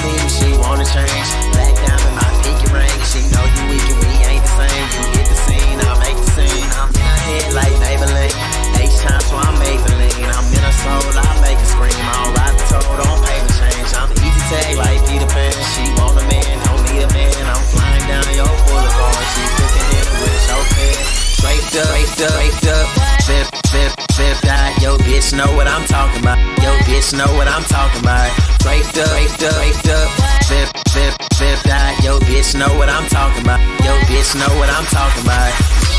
people, she wanna change. Black diamond, my pinky ring. She know you weak and we ain't the same. You hit the scene, I make the scene. I'm in her head like Maybelline. H-time, so I'm Maybelline. I'm in her soul, I make her scream. I don't ride the toad, don't pay me change. I'm easy tag like Peter Pan. She want a man, don't need a man. I'm flying down your boulevard. She cooking in with chauffeur. Straight up, flip, die. Yo, bitch know what I'm talking about. Yo, bitch know what I'm talking about. Straight up, flip, die. Yo, bitch know what I'm talking about. Yo, bitch know what I'm talking about.